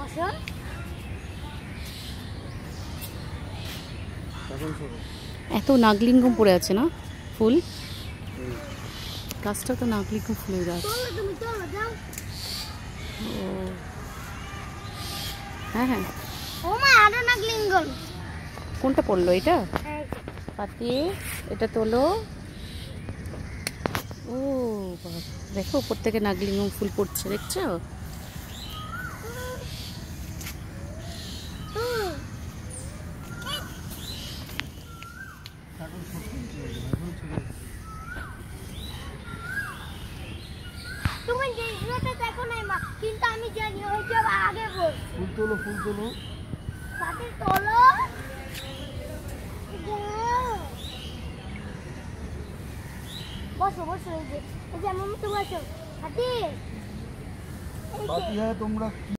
এত নাগলিঙ্গম পড়ে আছে না ফুল, গাছটা তো নাগলিঙ্গম ফুলের গাছ। হ্যাঁ হ্যাঁ, কোনটা পড়লো এটা? পাতি, এটা তোলো। ও দেখো উপর থেকে নাগলিঙ্গম ফুল পড়ছে, দেখছো? তুমি যেটা দেখো না মা, কিন্তু আমি জানি ওইটা আগে বল। ফুল তোলো, ফুল তোলো, পাতি তোলো। বসো বসো, এই যে মামা তো বসো। পাতি, পাতি হ্যাঁ তোমরা